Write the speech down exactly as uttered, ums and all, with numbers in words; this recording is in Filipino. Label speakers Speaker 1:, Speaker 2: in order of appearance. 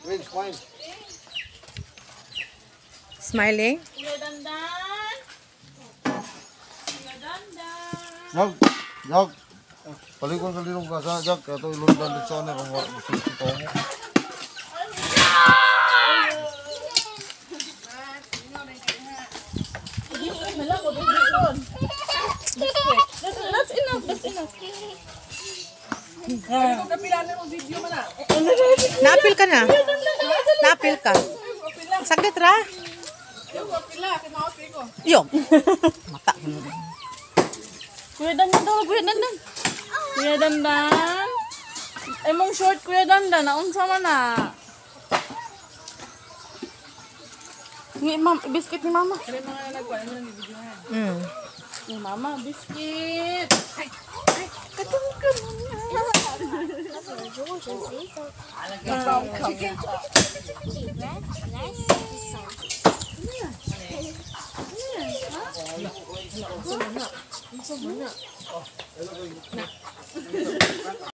Speaker 1: Ring, smile.
Speaker 2: Smiling?
Speaker 3: Kuya Dandan. Kuya Dandan.
Speaker 1: Jag, jag. Palikon ka dinong ka sa jag. Ito ilundan dito sana kung gusto ko mo.
Speaker 3: That's enough, that's enough.
Speaker 2: Napil ka na. Napil ka. Saglit ra. Yo. Mata.
Speaker 3: Kuya Dandan daw, Kuya Dandan. Kuya Dandan. Ay mong short Kuya Dandan, naunsa man na. Ni ma'am, biscuit ni mama.
Speaker 2: Mm.
Speaker 3: Ni mama, biscuit. Ay, ay, katong ka
Speaker 4: Nice.